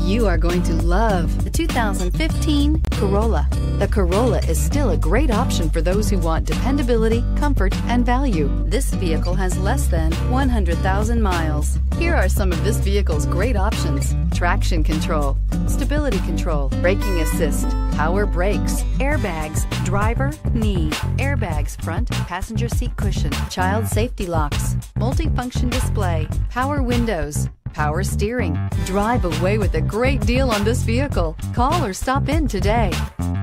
You are going to love the 2015 Corolla. The Corolla is still a great option for those who want dependability, comfort, and value. This vehicle has less than 100,000 miles. Here are some of this vehicle's great options: traction control, stability control, braking assist, power brakes, airbags, driver, knee, airbags front, passenger seat cushion, child safety locks, multifunction display, power windows, power steering. Drive away with a great deal on this vehicle. Call or stop in today.